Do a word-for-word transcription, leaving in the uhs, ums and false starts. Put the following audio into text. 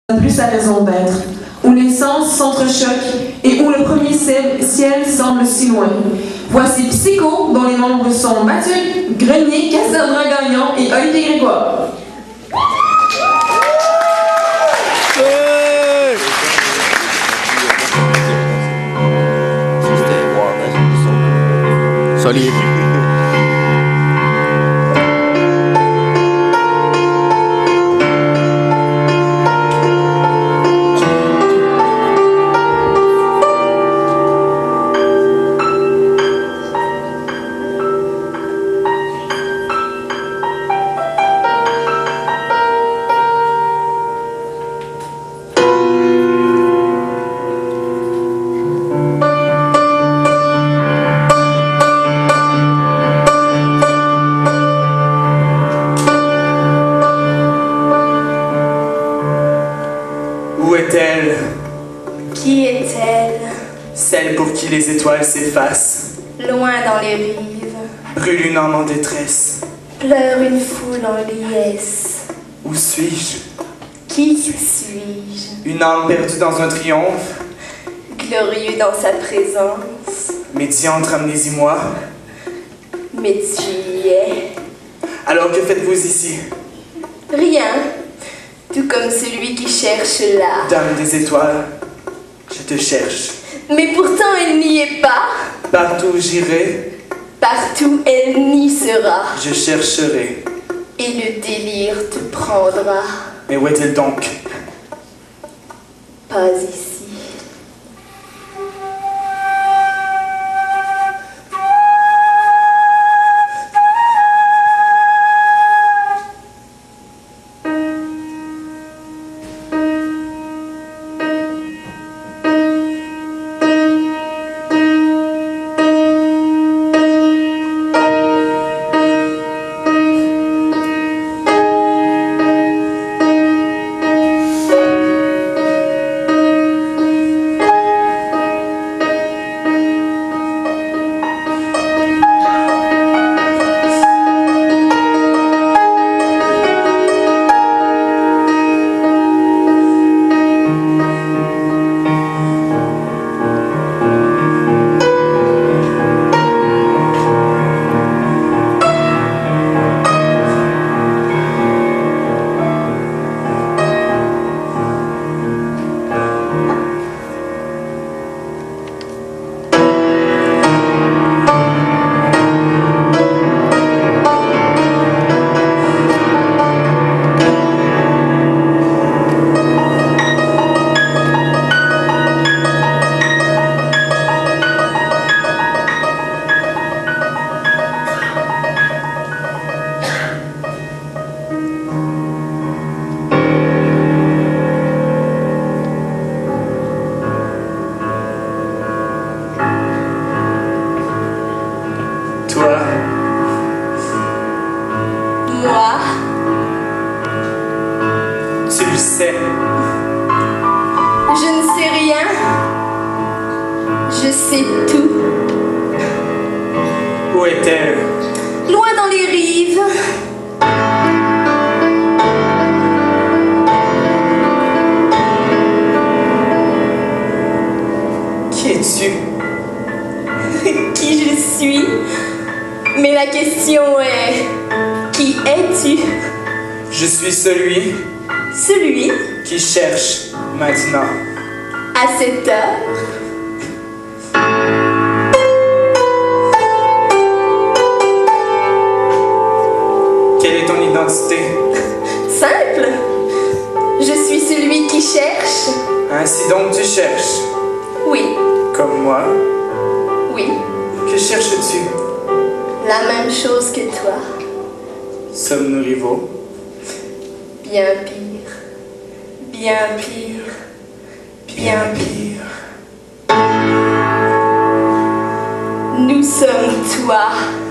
plus sa raison d'être, où les sens s'entrechoquent et où le premier ciel semble si loin. Voici Psycho, dont les membres sont Mathieu Grenier, Cassandra Gagnon et Olivier Grégoire. Solide. Où est-elle? Qui est-elle? Celle pour qui les étoiles s'effacent. Loin dans les rives, Brûle une âme en détresse. pleure une foule en liesse. Où suis-je? Qui suis-je? Une âme perdue dans un triomphe. Glorieux dans sa présence, Médiante, ramenez-y-moi. mais tu y es. Alors que faites-vous ici? Rien, tout comme celui qui cherche là. Dame des étoiles, je te cherche. Mais pourtant elle n'y est pas. Partout où j'irai, Partout elle n'y sera. je chercherai. Et le délire te prendra. Mais où est-elle donc? Pas ici. Toi, Moi, tu le sais. je ne sais rien. Je sais tout. Où est-elle? Loin dans les rives, Qui es-tu? qui je suis. Mais la question est, qui es-tu? Je suis celui Celui, qui cherche maintenant. à cette heure, Quelle est ton identité? simple. Je suis celui qui cherche. Ainsi donc tu cherches. Oui, Comme moi. oui, Que cherches-tu? la même chose que toi. Sommes-nous rivaux? Bien pire, bien pire, bien pire. Nous sommes toi.